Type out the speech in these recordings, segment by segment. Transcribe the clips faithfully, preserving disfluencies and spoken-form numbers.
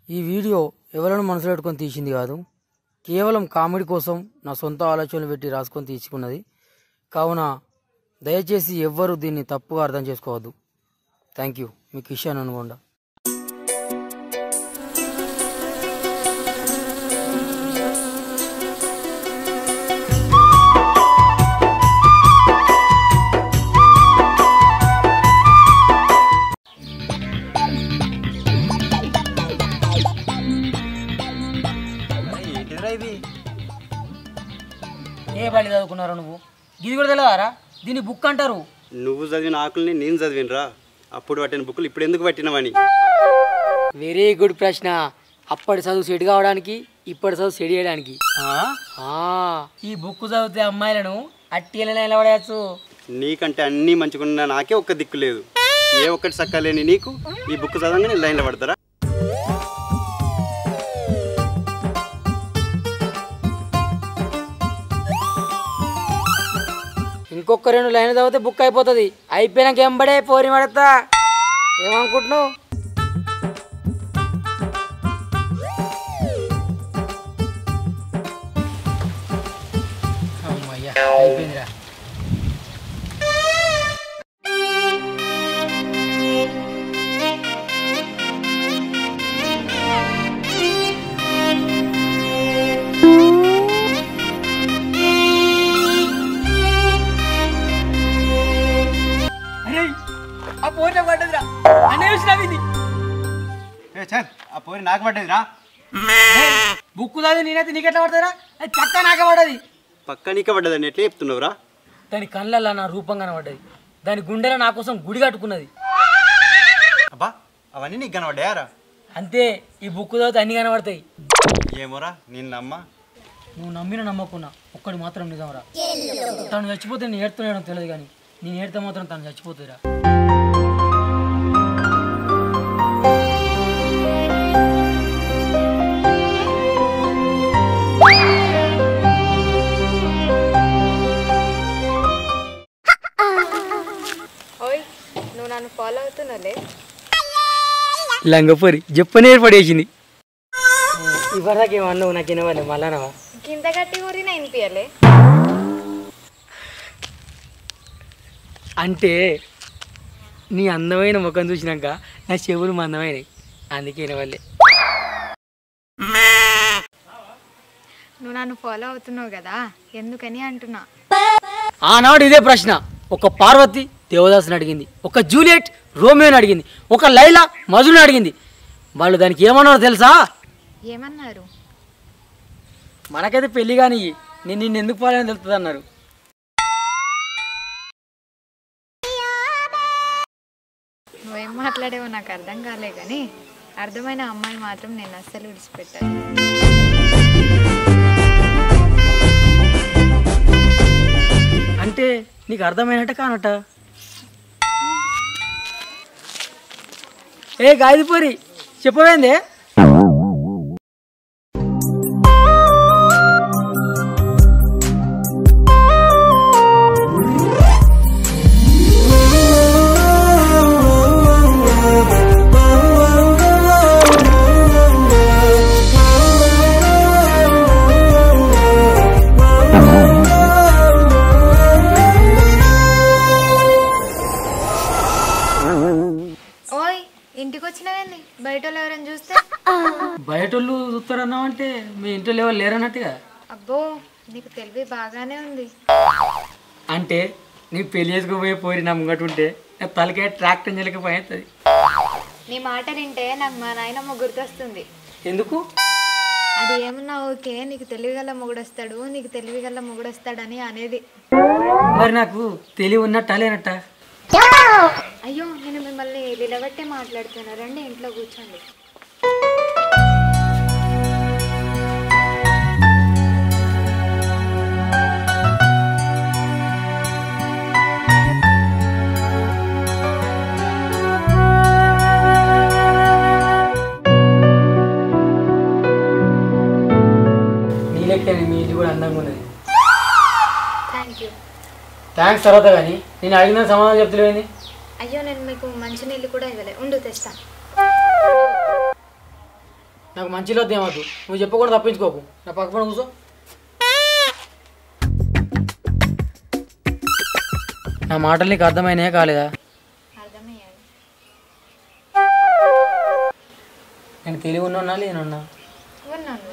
ఈ వీడియో ఎవరైనా మనసులో పెట్టుకొని తీసింది కాదు, కేవలం కామెడీ కోసం నా సొంత ఆలోచనలు పెట్టి రాసుకొని తీసుకున్నది. కావున దయచేసి ఎవ్వరూ దీన్ని తప్పుగా అర్థం చేసుకోవద్దు. Thank you. మీ కిషన్ అనుకోండా. ఏ బలి చదువుకున్నారా నువ్వు? ఇది కూడా తెలియదారా? దీన్ని బుక్ అంటారు. నువ్వు చదివిన ఆకుల్ని నేను చదివినరా? అప్పుడు పట్టిన బుక్కులు ఇప్పుడు ఎందుకు పట్టినవని. వెరీ గుడ్ ప్రశ్న. అప్పటి చదువు సెట్ కావడానికి, ఇప్పటి చదువు సెట్ చేయడానికి. ఈ బుక్ చదివితే అమ్మాయిలను అట్టి నిలబడచ్చు. నీకంటే అన్నీ మంచిగున్నా నాకే ఒక్క దిక్కు లేదు. ఏ ఒక్కటి సక్కలేని నీకు ఈ బుక్ చదవగానే లైన్లో పడతారా? ఇంకొక రెండు లైన్లు చదివితే బుక్ అయిపోతుంది. అయిపోయినాక ఎంబడే పోరి పడతా. ఏమనుకుంటున్నావు? అమ్మయ్యా అయిపోయిందిరా. నాకు పడ్డదిరా. బుక్ చదివి నేనైతే నీకెట్లా పడుతుందిరా? అది పక్క నాకే పడ్డది. పక్క నీకే పడ్డదని ఎట్లా చెప్తున్నావురా? దాని కళ్ళల్లో నా రూపం కనబడ్డది. దాని గుండెలో నా కోసం గుడి కట్టుకున్నది. అబ్బా అవన్నీ నీకు కనబడ్డాయారా? అంతే. ఈ బుక్ చదివితే అన్ని కనబడతాయి. ఏమోరా నేను నమ్మ. నువ్వు నమ్మిన నమ్మకున్నా ఒక్కడి మాత్రం నిజంరా. తను చచ్చిపోతే నేను ఏడుతున్నాడో తెలియదు, కానీ నేను ఏడితే మాత్రం తను చచ్చిపోతుందిరా. ఫాలో అవుతున్నాలే లంగపొరి చెప్పనే ఏర్పడేసింది. ఇప్పటిదాకా ఏమన్నావు? నాకు వినవాలి మళ్ళానవా? కింద గట్టి ఊరినా వినిపించలే. అంటే నీ అందమైన ముఖం చూసినాక నా చెవులు మందమైనవి, అందుకే వినవాలే. నువ్వు నన్ను ఫాలో అవుతున్నావు కదా, ఎందుకని అంటున్నా. ఆనాడు ఇదే ప్రశ్న ఒక పార్వతి దేవదాసుని అడిగింది, ఒక జూలియట్ రోమియోని అడిగింది, ఒక లైలా మజుని అడిగింది. వాళ్ళు దానికి ఏమన్నారో తెలుసా? ఏమన్నారు? మనకైతే పెళ్లి కానీ నేను నిన్ను ఎందుకు పోలేని తెలుస్తుంది అన్నారు. నువ్వేం మాట్లాడేవో నాకు అర్థం కాలే, కానీ అర్థమైన అమ్మాయి మాత్రం నేను అస్సలు విడిచిపెట్టాను. అంటే నీకు అర్థమైనట్ట కానట? ఏ గాయదిపోరి చెప్పవేందే? ఇంటికి వచ్చినవేంది? బయట ఎవరైనా చూస్తే? బయట వాళ్ళు చూస్తారన్నావు అంటే మీ ఇంట్లో ఎవరు లేరన్నట్టుగా. అబ్బో నీకు తెలివి బాగానే ఉంది. అంటే నీ పెళ్లి చేసుకోబోయే పోయి నా ముంగట ఉంటే నా తలకే ట్రాక్టర్ చెల్లకపోతుంది. నీ మాట వింటే నాకు మా నాయనమ్మ గుర్తొస్తుంది. ఎందుకు? అది ఏమన్నా ఓకే, నీకు తెలివి గల్ల మొగుడొస్తాడు, నీకు తెలివి గల్ల మొగుడొస్తాడని అనేది. మరి నాకు తెలివి ఉన్నట్ట లేనట్ట? అయ్యో నేను మిమ్మల్ని నిలబట్టే మాట్లాడుతున్నా, రండి ఇంట్లో కూర్చోండి. మీ ఇల్లు కూడా అందంగా ఉన్నది. Thank you. థ్యాంక్స్ తర్వాత కానీ నేను అడిగిన సమాధానం చెప్తలేని. అయ్యో నేను మీకు మంచి నీళ్ళు కూడా ఇవ్వలే, ఉండు తెస్తా. నాకు మంచిలో ఏమవుతు, నువ్వు చెప్పకుండా తప్పించుకోకు. నా పక్క పని కూర్చో. నా మాటలు నీకు అర్థమైనాయా కాలేదా? అర్థమయ్యాడు. నేను తెలివి ఉన్నా లేనున్నా ఉన్నాను.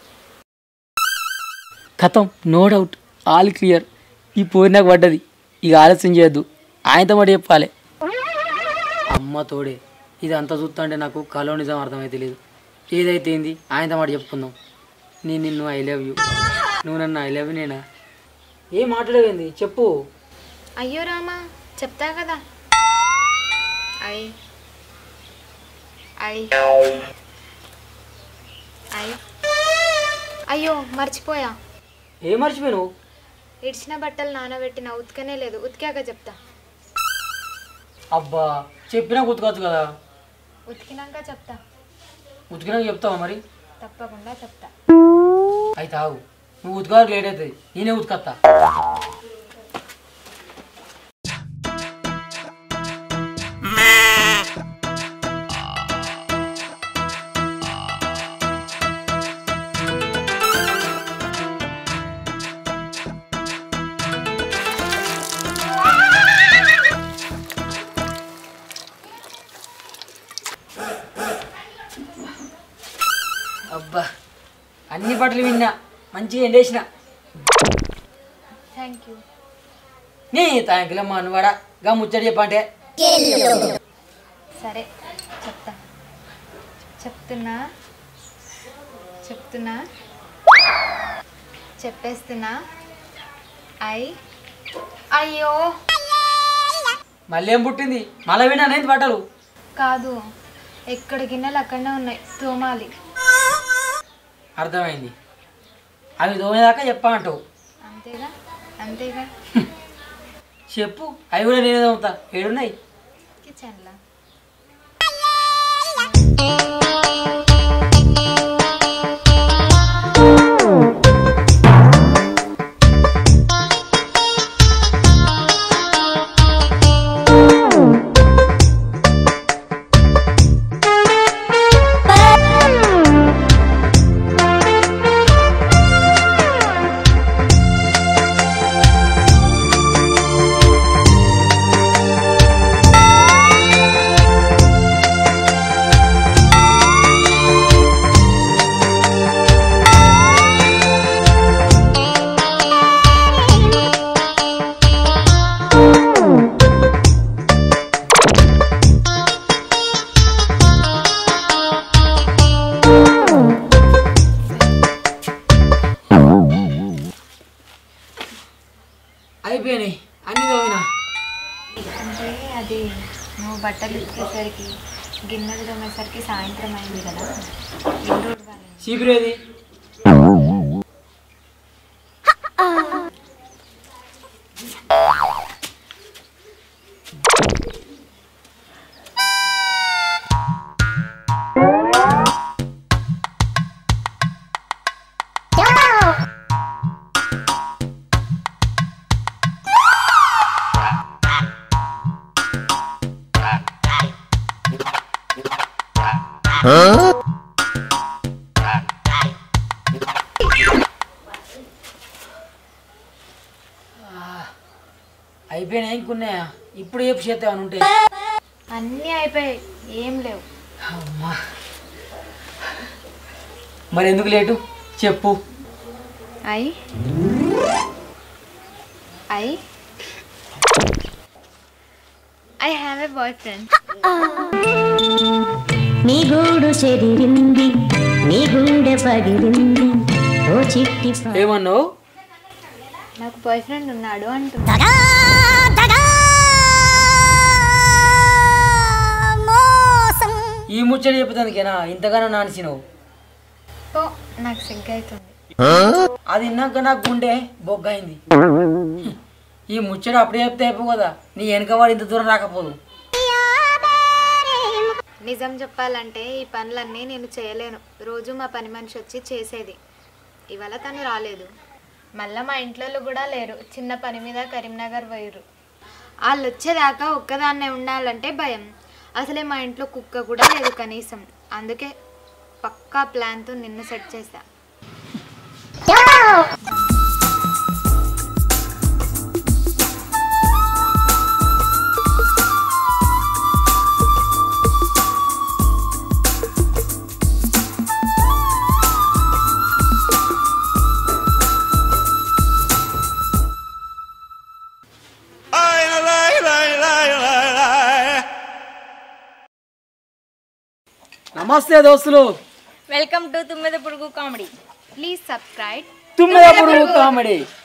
కథం, నో డౌట్, ఆల్ క్లియర్. ఈ పోయి నాకు పడ్డది. ఇక ఆలస్యం చేయొద్దు, ఆయనతో మాట చెప్పాలి. అమ్మ తోడే, ఇది అంతా చూస్తుంటే నాకు కలో నిజం అర్థమైతే లేదు. ఏదైతే ఏంది ఆయనతో మాట చెప్పుకుందాం. నేను నిన్ను ఐ లవ్ యూ, నువ్వు నన్ను ఐ లవ్ నేనా? ఏం మాట్లాడేది చెప్పు. అయ్యో రామా, చెప్తా కదా. ఐ ఐ ఐ అయ్యో మర్చిపోయా. ఏం మర్చిపోయావు? ఇడిచిన బట్టలు నానబెట్టిన ఉతికనే లేదు, ఉతికాక చెప్తా. అబ్బా చెప్పినా గుర్తుకోవచ్చు కదా. ఉతికినాక చెప్తా. ఉతికినాక చెప్తావా మరి? తప్పకుండా చెప్తా. అయితే ఆగు, నువ్వు ఉతకాలకు లేట్ అవుతుంది, నేనే ఉతికత్తా. అబ్బా అన్ని బట్టలు విన్నా, మంచిగా ఎండేసిన. Thank you. నీ థ్యాంకులమ్మా, నువ్వాడా గా ముచ్చడి చెప్పంటే. సరే చెప్తా. చెప్తున్నా చెప్తున్నా చెప్పేస్తున్నా. ఐ అయ్యో మళ్ళీ ఏం పుట్టింది? మళ్ళీ విన్నా నేను బట్టలు కాదు, ఎక్కడ గిన్నెలు అక్కడనే ఉన్నాయి, తోమాలి. అర్థమైంది. అవి దోమేదాకా చెప్పా అంటావు. అంతేగా అంతేగా. చెప్పు, అవి కూడా నేనే దోముతా. ఏడున్నాయి? కిచెన్లో. అయిపోయినాయి అన్ని దోమినా. అంటే అది నువ్వు బట్టలు ఇచ్చేసరికి గిన్నెలు తోమేసరికి సాయంత్రం అయింది కదా. ఇల్లు ఉడవాలి. చీపురేది? అయిపోయినాయి ఇంకున్నాయా? ఇప్పుడు ఏపు చేస్తే అని ఉంటాయి. అన్నీ అయిపోయాయి, ఏం లేవు. అమ్మా మరి ఎందుకు లేటు చెప్పు. I I I have a boyfriend. నీ గూడు చెదిరింది, నీ గుండె పగిలింది, ఓ చిట్టి ఏమన్నావు? నాకు బాయ్ ఫ్రెండ్ ఉన్నాడు అంటున్నా. ఈ ముచ్చట చెప్పుతానికేనా ఇంతగానో నానిసినవు? ఓ నాకు సిగ్గు అవుతుంది. అది విన్నాక నాకు గుండె బొగ్గైంది. ఈ ముచ్చట అప్పుడే చెప్తే అయిపో కదా, నీ వెనక వాడు ఇంత దూరం రాకపోదు. నిజం చెప్పాలంటే ఈ పనులన్నీ నేను చేయలేను. రోజు మా పని మనిషి వచ్చి చేసేది. ఇవాళ తను రాలేదు. మళ్ళీ మా ఇంట్లో కూడా లేరు. చిన్న పని మీద కరీంనగర్ పోయారు. వాళ్ళు వచ్చేదాకా ఒక్కదాన్నే ఉండాలంటే భయం. అసలే మా ఇంట్లో కుక్క కూడా లేదు కనీసం. అందుకే పక్కా ప్లాన్తో నిన్ను సెట్ చేశా. నమస్తే దోస్తులు, వెల్కమ్ టు తుమ్మెద పురుగు కామెడీ. ప్లీజ్ సబ్స్క్రైబ్ తుమ్మెద పురుగు కామెడీ.